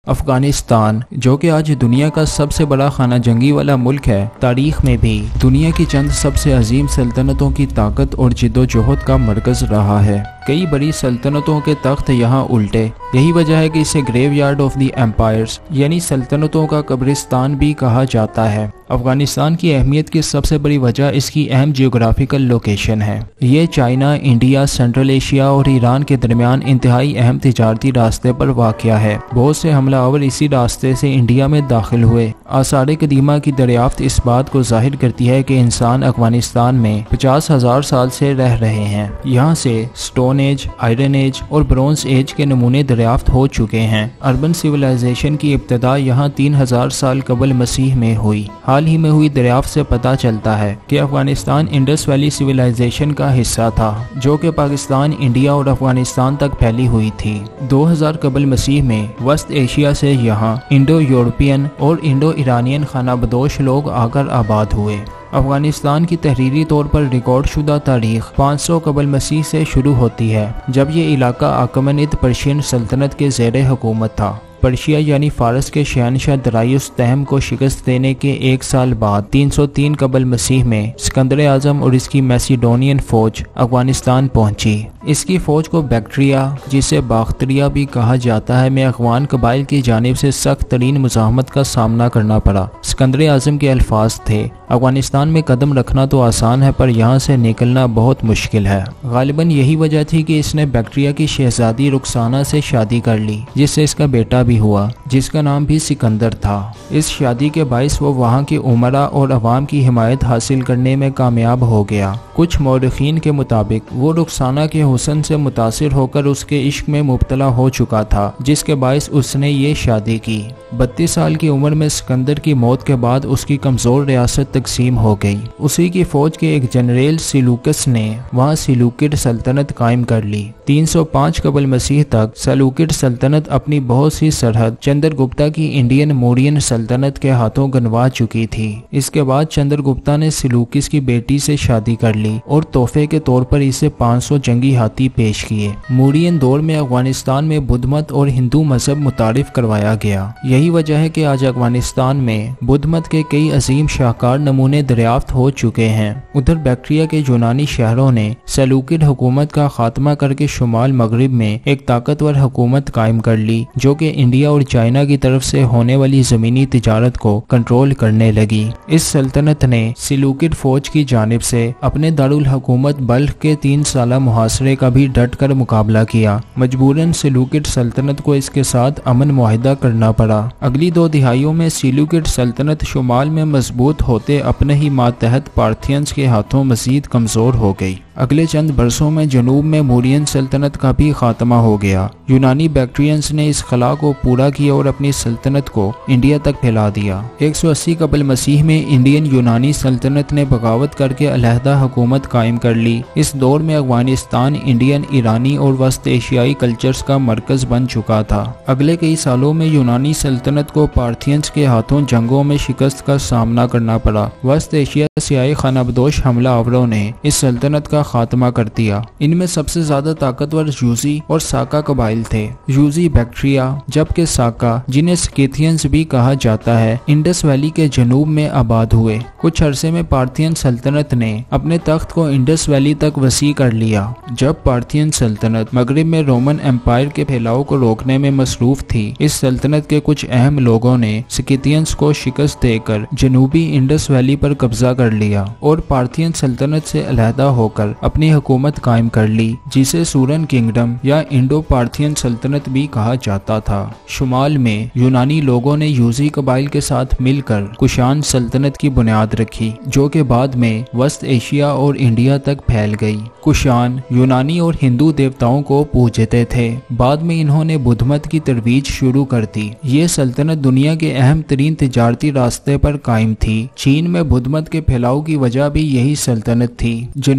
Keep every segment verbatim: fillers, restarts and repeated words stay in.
افغانستان جو کہ آج دنیا کا سب سے بڑا خانہ جنگی والا ملک ہے، تاریخ میں بھی دنیا کی چند سب سے عظیم سلطنتوں کی طاقت اور جد و جہد کا مرکز رہا ہے۔ کئی بڑی سلطنتوں کے تخت یہاں الٹے، یہی وجہ ہے کہ اسے graveyard of the empires یعنی سلطنتوں کا قبرستان بھی کہا جاتا ہے۔ افغانستان کی اہمیت کی سب سے بڑی وجہ اس کی اہم جیوگرافیکل لوکیشن ہے۔ یہ چائنا، انڈیا، سینٹرل ایشیا اور ایران کے درمیان انتہائی اہم تجارتی راستے پر واقع ہے۔ بہت سے حملہ آور اسی راستے سے انڈیا میں داخل ہوئے۔ آثار قدیمہ کی دریافت اس بات کو ظاہر کرتی ہے کہ انسان افغانستان میں پچاس ہزار سال سے رہ رہے ہیں۔ یہاں سے سٹون ایج، آئرن ایج اور برونز ایج کے نمونے دریافت ہو چکے ہیں۔ اربن سویلائزیشن کی ابتدا یہاں تین ہزار سال قبل مسیح میں ہوئی۔ حال ہی میں ہوئی دریافت سے پتہ چلتا ہے کہ افغانستان انڈس ویلی سویلائزیشن کا حصہ تھا، جو کہ پاکستان، انڈیا اور افغانستان تک پھیلی ہوئی تھی۔ دو ہزار قبل مسیح میں وسط ایشیا سے یہاں انڈو یورپین اور انڈو ایرانین خانہ بدوش لوگ آ کر آباد ہوئے۔ افغانستان کی تحریری طور پر ریکارڈ شدہ تاریخ پانچ سو قبل مسیح سے شروع ہوتی ہے، جب یہ علاقہ آکمنید پرشین سلطنت کے زیر حکومت تھا۔ پرشیا یعنی فارس کے شہنشاہ درائیوس تہم کو شکست دینے کے ایک سال بعد تین سو تین قبل مسیح میں سکندر اعظم اور اس کی میسیڈونین فوج افغانستان پہنچی۔ اس کی فوج کو بیکٹریا، جسے باختریا بھی کہا جاتا ہے، میں افغان قبائل کی جانب سے سخت ترین مزاحمت کا سامنا کرنا پڑا۔ سکندر اعظم کے الفاظ تھے، افغانستان میں قدم رکھنا تو آسان ہے پر یہاں سے نکلنا بہت مشکل ہے۔ غالباً یہی وجہ تھی کہ اس نے بیکٹریا کی شہزادی رخسانہ سے شادی کر لی، جس سے اس کا بیٹا بھی ہوا، جس کا نام بھی سکندر تھا۔ اس شادی کے باعث وہ وہاں کے امراء اور عوام کی حمایت حاصل کرنے میں کامیاب ہو گیا۔ کچھ مورخین کے مطابق وہ رخسانہ کے حسن سے متاثر ہو کر اس کے عشق میں مبتلا ہو چکا تھا، جس کے باعث اس نے یہ شادی کی۔ بتیس سال کی عمر میں سکندر کی موت کے بعد اس کی کمزور ریاست تقسیم ہو گئی۔ اسی کی فوج کے ایک جنرل سیلوکس نے وہاں سیلوکڈ سلطنت قائم کر لی۔ تین سو پانچ قبل مسیح تک سیلوکڈ سلطنت اپنی بہت سی سرحد چندر گپتا کی انڈین مورین سلطنت کے ہاتھوں گنوا چکی تھی۔ اس کے بعد چندر گپتا نے سیلوکس کی بیٹی سے شادی کر لی اور تحفے کے طور پر اسے پانچ سو جنگی ہاتھی پیش کیے۔ مورین دور میں افغانستان میں بدھ مت اور ہندو مذہب متعارف کروایا گیا۔ یہی وجہ ہے کہ آج افغانستان میں بدھ مت کے کئی عظیم شاہکار نمونے دریافت ہو چکے ہیں۔ ادھر بیکٹریا کے یونانی شہروں نے سیلوکڈ حکومت کا خاتمہ کر کے شمال مغرب میں ایک طاقتور حکومت قائم کر لی، جو کہ انڈیا اور چائنا کی طرف سے ہونے والی زمینی تجارت کو کنٹرول کرنے لگی۔ اس سلطنت نے سیلوکڈ فوج کی جانب سے اپنے دارالحکومت بلخ کے تین سالہ محاصرے کا بھی ڈٹ کر مقابلہ کیا۔ مجبوراً سیلوکڈ سلطنت کو اس کے ساتھ امن معاہدہ کرنا پڑا۔ اگلی دو دہائیوں میں سیلوکڈ سلطنت شمال میں مضبوط ہوتے اپنے ہی ماتحت پارتھینز کے ہاتھوں مزید کمزور ہو گئی۔ اگلے چند برسوں میں جنوب میں مورین سلطنت کا بھی خاتمہ ہو گیا۔ یونانی بیکٹریئنز نے اس خلا کو پورا کیا اور اپنی سلطنت کو انڈیا تک پھیلا دیا۔ ایک سو اسی قبل مسیح میں انڈین یونانی سلطنت نے بغاوت کر کے علیحدہ حکومت قائم کر لی۔ اس دور میں افغانستان انڈین، ایرانی اور وسط ایشیائی کلچرز کا مرکز بن چکا تھا۔ اگلے کئی سالوں میں یونانی سلطنت کو پارتھینز کے ہاتھوں جنگوں میں شکست کا سامنا کرنا پڑا۔ وسط ایشیا سے آئے خانہ بدوش حملہ آوروں نے اس سلطنت کا خاتمہ کر دیا۔ ان میں سب سے زیادہ طاقتور یوزی اور ساکا قبائل تھے۔ یوزی بیکٹریا، جبکہ ساکا، جنہیں سکیتھینز بھی کہا جاتا ہے، انڈس ویلی کے جنوب میں آباد ہوئے۔ کچھ عرصے میں پارتھین سلطنت نے اپنے تخت کو انڈس ویلی تک وسیع کر لیا۔ جب پارتھین سلطنت مغرب میں رومن امپائر کے پھیلاؤ کو روکنے میں مصروف تھی، اس سلطنت کے کچھ اہم لوگوں نے سکیتھینز کو شکست دے کر جنوبی انڈس ویلی پر قبضہ کر لیا اور پارتھین سلطنت سے علیحدہ ہو کر اپنی حکومت قائم کر لی، جسے سورن کنگڈم یا انڈو پارتھین سلطنت بھی کہا جاتا تھا۔ شمال میں یونانی لوگوں نے یوزی قبائل کے ساتھ مل کر کشان سلطنت کی بنیاد رکھی، جو کہ بعد میں وسط ایشیا اور انڈیا تک پھیل گئی۔ کشان یونانی اور ہندو دیوتاؤں کو پوجتے تھے۔ بعد میں انہوں نے بدھ مت کی ترویج شروع کر دی۔ یہ سلطنت دنیا کے اہم ترین تجارتی راستے پر قائم تھی۔ چین میں بدھ مت کے پھیلاؤ کی وجہ بھی یہی سلطنت تھی۔ جنوب میں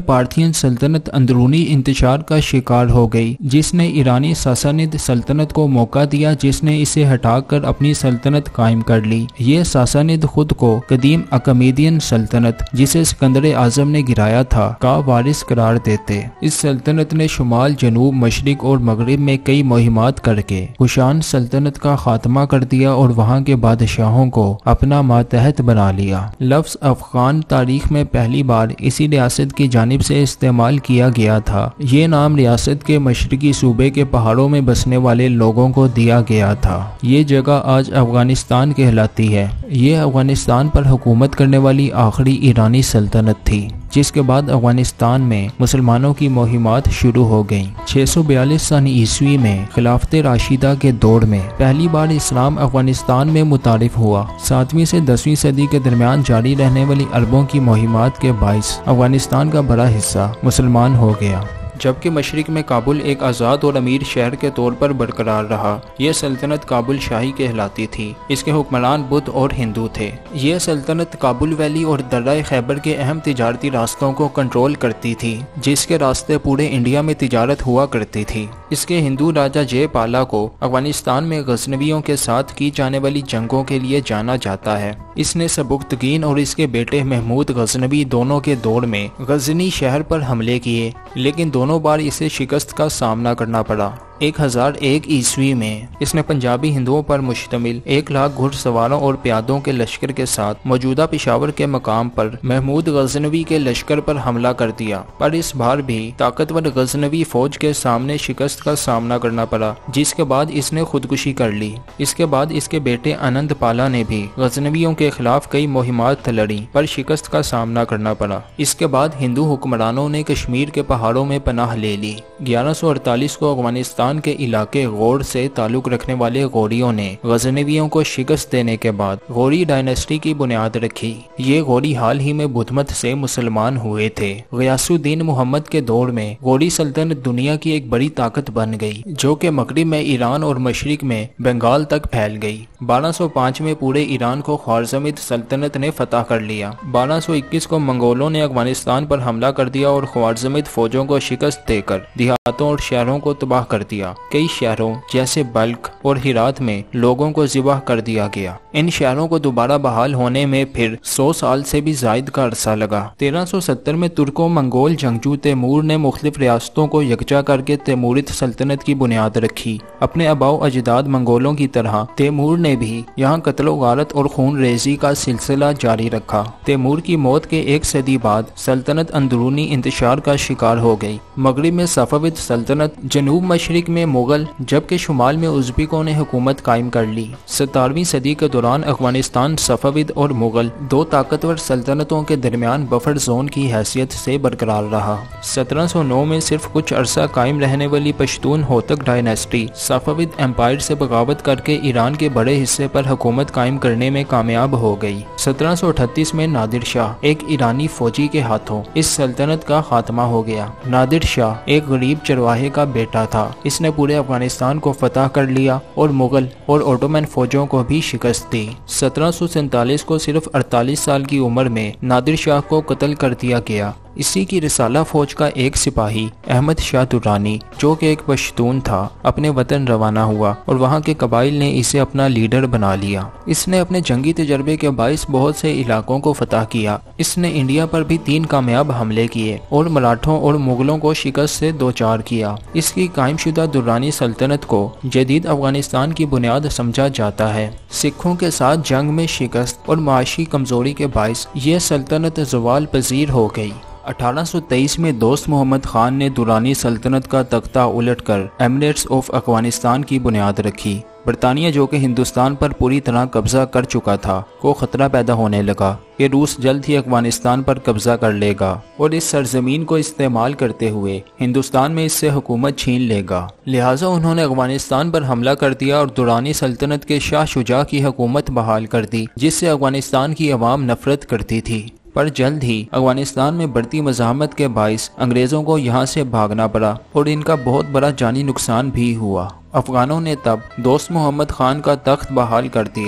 پارتھین سلطنت اندرونی انتشار کا شکار ہو گئی، جس نے ایرانی ساسانید سلطنت کو موقع دیا جس نے اسے ہٹا کر اپنی سلطنت قائم کر لی۔ یہ ساسانید خود کو قدیم اکمیدین سلطنت جسے سکندر اعظم نے گرایا تھا کا وارث قرار دیتے۔ اس سلطنت نے شمال، جنوب، مشرق اور مغرب میں کئی مہمات کر کے کوشان سلطنت کا خاتمہ کر دیا اور وہاں کے بادشاہوں کو اپنا ماتحت بنا لیا۔ لفظ افغان تاریخ میں پہلی بار اسی ریاست کی جانب سے استعمال کیا گیا تھا۔ یہ نام ریاست کے مشرقی صوبے کے پہاڑوں میں بسنے والے لوگوں کو دیا گیا تھا۔ یہ جگہ آج افغانستان کہلاتی ہے۔ یہ افغانستان پر حکومت کرنے والی آخری ایرانی سلطنت تھی، جس کے بعد افغانستان میں مسلمانوں کی مہمات شروع ہو گئیں۔ چھ سو بیالیس سن عیسوی میں خلافت راشدہ کے دور میں پہلی بار اسلام افغانستان میں متعارف ہوا۔ ساتویں سے دسویں صدی کے درمیان جاری رہنے والی عربوں کی مہمات کے باعث افغانستان کا بڑا حصہ مسلمان ہو گیا، جبکہ مشرق میں کابل ایک آزاد اور امیر شہر کے طور پر برقرار رہا۔ یہ سلطنت کابل شاہی کہلاتی تھی۔ اس کے حکمران بدھ اور ہندو تھے۔ یہ سلطنت کابل ویلی اور درہ خیبر کے اہم تجارتی راستوں کو کنٹرول کرتی تھی، جس کے راستے پورے انڈیا میں تجارت ہوا کرتی تھی۔ اس کے ہندو راجہ جے پالا کو افغانستان میں غزنویوں کے ساتھ کی جانے والی جنگوں کے لیے جانا جاتا ہے۔ اس نے سبکتگین اور اس کے بیٹے محمود غزنوی دونوں کے دور میں غزنی شہر پر حملے کیے، لیکن دونوں بار اسے شکست کا سامنا کرنا پڑا۔ ایک ہزار ایک عیسوی میں اس نے پنجابی ہندوؤں پر مشتمل ایک لاکھ گھڑ سواروں اور پیادوں کے لشکر کے ساتھ موجودہ پشاور کے مقام پر محمود غزنوی کے لشکر پر حملہ کر دیا، پر اس بار بھی طاقتور غزنوی فوج کے سامنے شکست کا سامنا کرنا پڑا، جس کے بعد اس نے خودکشی کر لی۔ اس کے بعد اس کے بیٹے انند پالا نے بھی غزنویوں کے خلاف کئی مہمات لڑیں، پر شکست کا سامنا کرنا پڑا۔ اس کے بعد ہندو حکمرانوں نے کشمیر کے پہاڑوں میں پناہ لے لی۔ گیارہ سو اڑتالیس کو افغانستان کے علاقے غور سے تعلق رکھنے والے غوریوں نے غزنویوں کو شکست دینے کے بعد غوری ڈائناسٹی کی بنیاد رکھی۔ یہ غوری حال ہی میں بدھ مت سے مسلمان ہوئے تھے۔ غیاث الدین محمد کے دور میں غوری سلطنت دنیا کی ایک بڑی طاقت بن گئی، جو کہ مغرب میں ایران اور مشرق میں بنگال تک پھیل گئی۔ بارہ سو پانچ میں پورے ایران کو خوارزمید سلطنت نے فتح کر لیا۔ بارہ سو اکیس کو منگولوں نے افغانستان پر حملہ کر دیا اور خوارزمید فوجوں کو شکست دے کر دیہاتوں اور شہروں کو تباہ کر دیا۔ کئی شہروں جیسے بلخ اور ہرات میں لوگوں کو ذبح کر دیا گیا۔ ان شہروں کو دوبارہ بحال ہونے میں پھر سو سال سے بھی زائد کا عرصہ لگا۔ تیرہ سو ستر میں ترکو منگول جنگجو تیمور نے مختلف ریاستوں کو یکجا کر کے تیمورید سلطنت کی بنیاد رکھی۔ اپنے آباء و اجداد منگولوں کی طرح تیمور نے بھی یہاں قتل و غارت اور خون ریزی کا سلسلہ جاری رکھا۔ تیمور کی موت کے ایک صدی بعد سلطنت اندرونی انتشار کا شکار ہو گئی۔ مغرب میں صفوید سلطنت، جنوب مشرق میں مغل، جبکہ شمال میں ازبکوں نے حکومت قائم کر لی۔ ستارہویں صدی کے دوران افغانستان صفوید اور مغل دو طاقتور سلطنتوں کے درمیان بفر زون کی حیثیت سے برقرار رہا۔ سترہ سو نو میں صرف کچھ عرصہ قائم رہنے والی Pashtun Hotak dynasty Safavid empire سے بغاوت کر کے ایران کے بڑے حصے پر حکومت قائم کرنے میں کامیاب ہو گئی۔ سترہ سو اٹھتیس میں نادر شاہ ایک ایرانی فوجی کے ہاتھوں اس سلطنت کا خاتمہ ہو گیا۔ نادر شاہ ایک غریب چرواہے کا بیٹا تھا۔ اس نے پورے افغانستان کو فتح کر لیا اور مغل اور اوٹومن فوجوں کو بھی شکست دی۔ سترہ سو سینتالیس کو صرف اڑتالیس سال کی عمر میں نادر شاہ کو قتل کر دیا گیا۔ اسی کی رسالہ فوج کا ایک سپاہی احمد شاہ درانی، جو کہ ایک پشتون تھا، اپنے وطن روانہ ہوا اور وہاں کے قبائل نے اسے اپنا لیڈر بنا لیا۔ اس نے اپنے جنگی تجربے کے باعث بہت سے علاقوں کو فتح کیا۔ اس نے انڈیا پر بھی تین کامیاب حملے کیے اور مراٹھوں اور مغلوں کو شکست سے دوچار کیا۔ اس کی قائم شدہ درانی سلطنت کو جدید افغانستان کی بنیاد سمجھا جاتا ہے۔ سکھوں کے ساتھ جنگ میں شکست اور معاشی کمزوری کے باعث یہ سلطنت زوال پذیر ہو گئی۔ اٹھارہ سو تیئیس میں دوست محمد خان نے درانی سلطنت کا تختہ الٹ کر ایمریٹس آف افغانستان کی بنیاد رکھی۔ برطانیہ، جو کہ ہندوستان پر پوری طرح قبضہ کر چکا تھا، کو خطرہ پیدا ہونے لگا کہ روس جلد ہی افغانستان پر قبضہ کر لے گا اور اس سرزمین کو استعمال کرتے ہوئے ہندوستان میں اس سے حکومت چھین لے گا۔ لہٰذا انہوں نے افغانستان پر حملہ کر دیا اور درانی سلطنت کے شاہ شجاع کی حکومت بحال کر دی، جس سے افغانستان کی عوام نفرت کرتی تھی۔ پر جلد ہی افغانستان میں بڑھتی مزاحمت کے باعث انگریزوں کو یہاں سے بھاگنا پڑا اور ان کا بہت بڑا جانی نقصان بھی ہوا۔ افغانوں نے تب دوست محمد خان کا تخت بحال کر دیا۔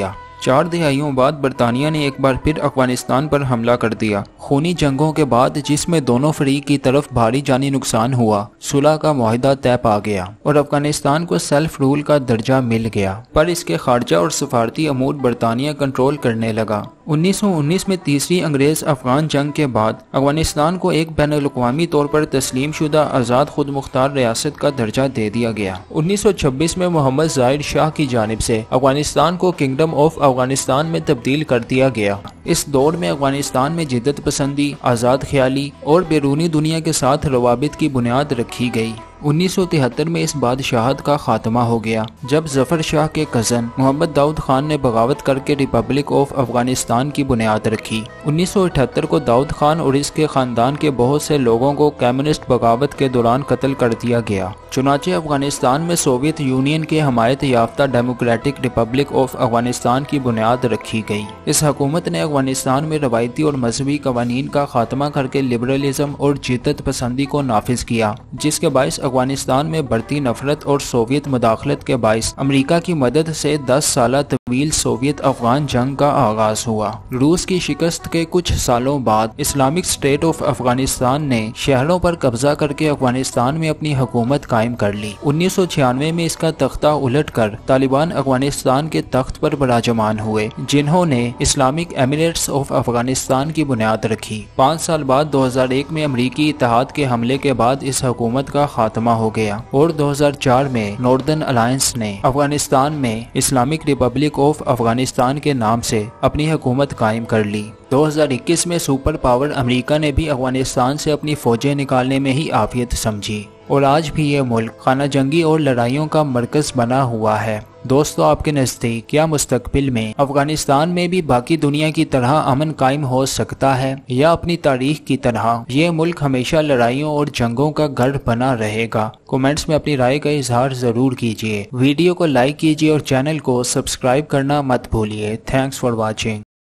चार दहाइयों बाद बरतानिया ने एक बार फिर अफगानिस्तान पर हमला कर दिया। खूनी जंगों के बाद, जिसमें दोनों फरीक की तरफ भारी जानी नुकसान हुआ, सुलह का मुआहिदा तय पा गया और अफगानिस्तान को सेल्फ रूल का दर्जा मिल गया, पर इसके खारजा और सफारती अमूर बरतानिया कंट्रोल करने लगा। उन्नीस सौ उन्नीस में तीसरी अंग्रेज अफगान जंग के बाद अफगानिस्तान को एक बैनुल-अक़वामी तौर पर तस्लीम शुदा आज़ाद खुद मुख्तार रियासत का दर्जा दे दिया गया। उन्नीस सौ छब्बीस में मोहम्मद ज़ाहिर शाह की जानिब से अफगानिस्तान को किंगडम ऑफ अफगानिस्तान में तब्दील कर दिया गया। इस दौर में अफगानिस्तान में जिद्दत पसंदी, आज़ाद ख्याली और बैरूनी दुनिया के साथ रवाबित की बुनियाद रखी गई। उन्नीस सौ तिहत्तर में इस बादशाहत का खात्मा हो गया जब जफर शाह के कज़न मोहम्मद दाऊद खान ने बगावत करके रिपब्लिक ऑफ अफगानिस्तान की बुनियाद रखी। उन्नीस सौ अठहत्तर को दाऊद खान और इसके खानदान के बहुत से लोगों को कम्युनिस्ट बगावत के दौरान कत्ल कर दिया गया। चुनाचे अफगानिस्तान में सोवियत यूनियन के हमायत याफ्ता डेमोक्रेटिक रिपब्लिक ऑफ अफगानिस्तान की बुनियाद रखी गई। इस हुकूमत ने अफगानिस्तान में रवायती और मजहबी कवानीन का खात्मा करके लिबरलिज्म और जिद्दत पसंदी को नाफिज किया, जिसके बायस अफगानिस्तान में बढ़ती नफरत और सोवियत मुदाखलत के बायस अमेरिका की मदद से दस साल तवील सोवियत अफगान जंग का आगाज हुआ। रूस की शिकस्त के कुछ सालों बाद इस्लामिक स्टेट ऑफ अफगानिस्तान ने शहरों पर कब्जा करके अफगानिस्तान में अपनी हुकूमत कायम कर ली। उन्नीस सौ छियानवे में इसका तख्ता उलट कर तालिबान अफगानिस्तान के तख्त पर बराजमान हुए, जिन्होंने इस्लामिक एमिरेट्स ऑफ अफगानिस्तान की बुनियाद रखी। पाँच साल बाद दो हजार एक में अमरीकी इत्तेहाद के हमले के बाद इस हुकूमत का खात्मा हो गया और दो हजार चार में नॉर्दर्न अलायंस ने अफगानिस्तान में इस्लामिक रिपब्लिक ऑफ अफगानिस्तान के नाम से अपनी हुकूमत कायम कर ली। दो हजार इक्कीस में सुपर पावर अमेरिका ने भी अफगानिस्तान से अपनी फौजें निकालने में ही आफियत समझी और आज भी ये मुल्क खाना जंगी और लड़ाइयों का मरकज बना हुआ है। दोस्तों, आपके नज़दीक क्या मुस्तकबिल में अफगानिस्तान में भी बाकी दुनिया की तरह अमन कायम हो सकता है या अपनी तारीख की तरह ये मुल्क हमेशा लड़ाइयों और जंगों का गढ़ बना रहेगा? कमेंट्स में अपनी राय का इजहार जरूर कीजिए। वीडियो को लाइक कीजिए और चैनल को सब्सक्राइब करना मत भूलिए। Thanks for watching.